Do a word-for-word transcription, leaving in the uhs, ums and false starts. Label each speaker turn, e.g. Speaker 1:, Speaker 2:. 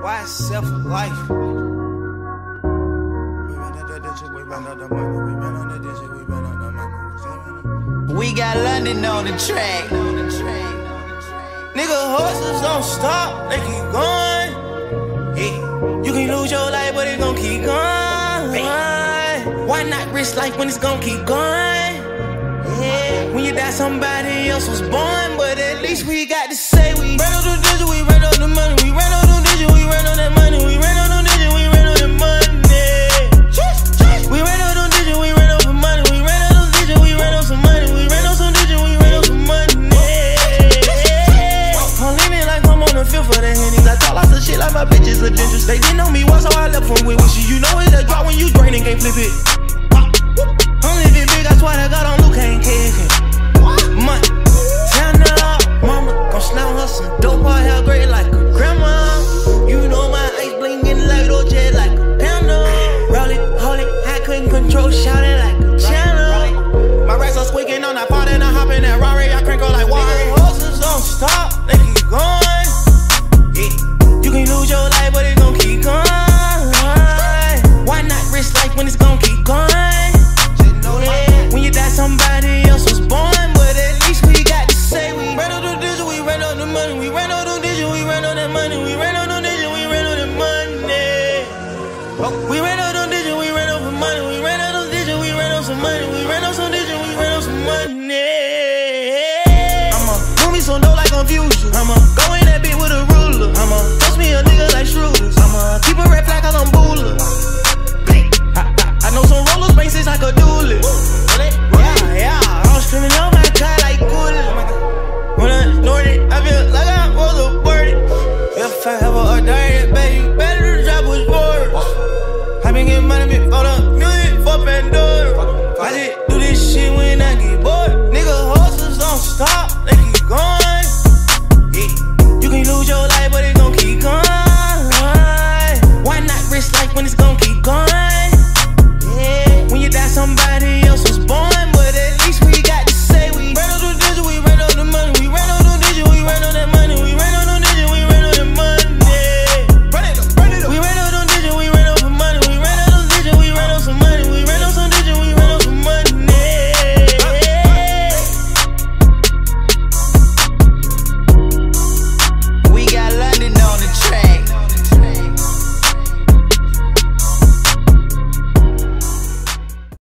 Speaker 1: Why self life? We ran out that shit, we ran out the money. We ran out that shit, we ran out the money. We got London on the track. Nigga, horses don't stop, they keep going. Yeah. You can lose your life, but it gon' keep going. Why not risk life when it's gon' keep going? Yeah. When you die, somebody else was born, but at least we got to say we ran out the digit, we ran out the money, we ran out the digit, we ran out that money, we ran out the digit, we ran out that money. We ran out the digit, we ran out some money, we ran out the digit, we ran out some money, we ran out some digit, we ran out some money. I'm leaning like I'm on the field for the Hennies. I talk lots of shit like my bitches are dangerous. They didn't know me once, so I left them with wishes. You know it's a drop when you drain and can't flip it. I'm living big, I swear to God, I'm Luke, ain't kicking. Money, turn it up, mama, gon' slam her some dope, her hair great like a grandma. You know my ice blinking like Dolce, like a panda. Roll it, hold it, I couldn't control, shout it like a channel. My racks are squeaking on that part and I hop in that Rari, I crank go like water. Horses don't stop, they keep going. Yeah. You can lose your life, but it gon' keep going. Why not risk life when it's gon' keep going? When you die, somebody else was born, but at least we got to say we ran out the digit, we ran out the money, we ran out the digit, we ran out that money, we ran out the digit, we ran out that money. We ran out the digit, we ran out some money, we ran out the digit, we ran out some money, we ran out some digit, we ran out some money. I'ma do me some dough like confusion. I'ma go in that bitch with a ruler. I'ma toast me a nigga like Schroeder's. I'ma keep a red flag cause I'm booler. I know some rollers, braces like a duelist. Yeah, yeah, I'm screaming on my car like cool. When I snort it, I feel like I was a bird. If I ever a dirt.